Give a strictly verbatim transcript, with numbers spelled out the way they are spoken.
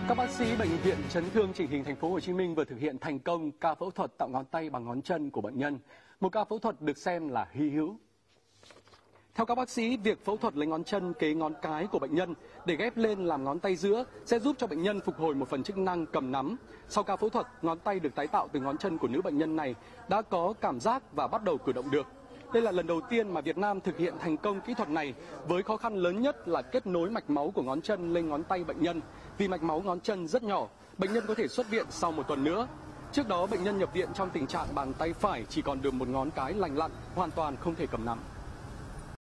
Các bác sĩ bệnh viện chấn thương chỉnh hình thành phố Hồ Chí Minh vừa thực hiện thành công ca phẫu thuật tạo ngón tay bằng ngón chân của bệnh nhân, một ca phẫu thuật được xem là hy hữu. Theo các bác sĩ, việc phẫu thuật lấy ngón chân kế ngón cái của bệnh nhân để ghép lên làm ngón tay giữa sẽ giúp cho bệnh nhân phục hồi một phần chức năng cầm nắm. Sau ca phẫu thuật, ngón tay được tái tạo từ ngón chân của nữ bệnh nhân này đã có cảm giác và bắt đầu cử động được. Đây là lần đầu tiên mà Việt Nam thực hiện thành công kỹ thuật này, với khó khăn lớn nhất là kết nối mạch máu của ngón chân lên ngón tay bệnh nhân. Vì mạch máu ngón chân rất nhỏ, bệnh nhân có thể xuất viện sau một tuần nữa. Trước đó, bệnh nhân nhập viện trong tình trạng bàn tay phải chỉ còn được một ngón cái lành lặn, hoàn toàn không thể cầm nắm.